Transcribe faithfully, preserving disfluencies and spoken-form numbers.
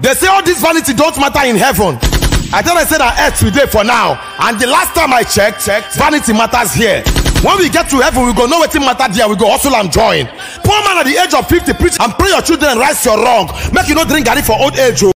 They say all this vanity don't matter in heaven. I tell them say that earth today for now. And the last time I checked, checked, vanity matters here. When we get to heaven, we go know what matter there. We go hustle and join. Poor man at the age of fifty preach and pray your children rise your wrong. Make you not drink garri for old age.